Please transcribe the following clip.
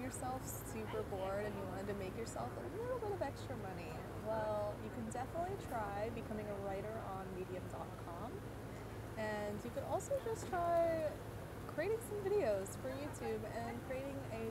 yourself super bored and you wanted to make yourself a little bit of extra money, well, you can definitely try becoming a writer on Medium.com. And you could also just try creating some videos for YouTube and creating a